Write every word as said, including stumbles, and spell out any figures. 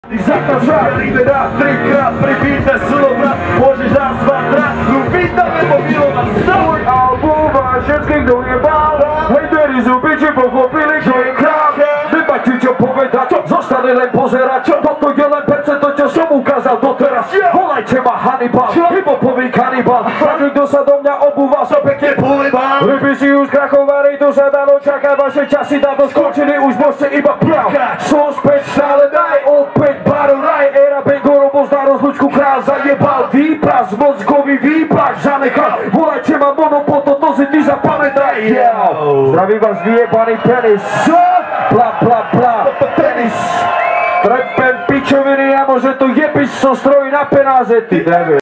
Zapraszam, lidera, trikrát pripíte slova, môžeš nás svatrať, no vítame mobil na svoj album a všetky, kto je bál. Hejteri zubiči pochopili, čo je král. Nebačí čo povedať, zostali len pozerať, toto je len percento, čo som ukázal doteraz. Volajte ma Hannibal, hip-hopový kanibal, každý, kto sa do mňa obúval, sa pekne polibal. Ryby si už krachovali, to sa dalo čakať, vaše časy dávno skončili, už môžete iba plávať. Som späť stále daj, opäť Baroraj, era Bengorov bol na rozlučku král, zajebal výpas, mozgový výpas zanechal. Volajte ma Monopol, toto si ty zapamätaj. Zdravím vás vyjebaný penis, bla bla bla, tenis. Trepem pičoviny a môže to jebiť so stroji na penáze, ty debil.